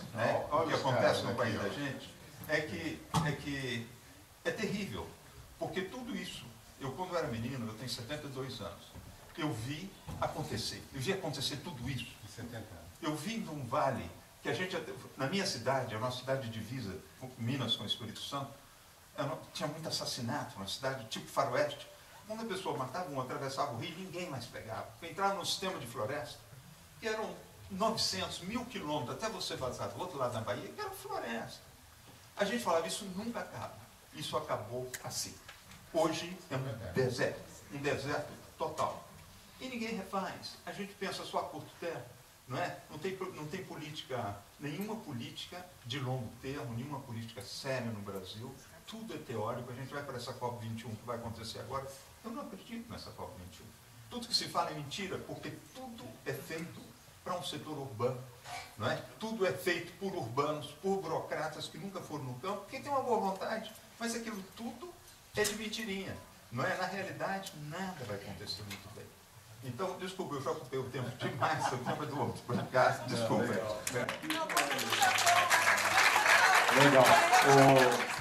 né, o que acontece no país da gente, é que é terrível. Porque tudo isso, eu quando era menino, eu tenho 72 anos, eu vi acontecer tudo isso. 70 anos. Eu vim de um vale que a gente, na minha cidade, a nossa cidade de divisa, Minas com o Espírito Santo, tinha muito assassinato, uma cidade tipo faroeste. Quando a pessoa matava um, atravessava o rio, ninguém mais pegava. Entrava num sistema de floresta, que eram 900, 1000 quilômetros, até você vazar do outro lado da Bahia, que era floresta. A gente falava, isso nunca acaba. Isso acabou assim. Hoje é um deserto total. E ninguém refaz. A gente pensa só a curto termo, não é? Não tem política, nenhuma política de longo termo, nenhuma política séria no Brasil. Tudo é teórico. A gente vai para essa COP21 que vai acontecer agora. Eu não acredito nessa COP21. Tudo que se fala é mentira, porque tudo é feito para um setor urbano, não é? Tudo é feito por urbanos, por burocratas que nunca foram no campo, porque tem uma boa vontade, mas aquilo tudo é de mentirinha, não é? Na realidade, nada vai acontecer muito bem. Então, desculpa, eu já ocupei o tempo demais, o tempo é do outro podcast, desculpa. Legal.